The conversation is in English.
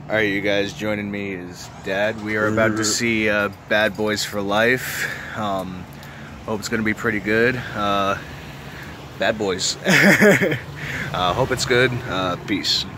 Alright, you guys, joining me is Dad. We are about to see Bad Boys for Life. Hope it's going to be pretty good. Bad Boys. Hope it's good. Peace.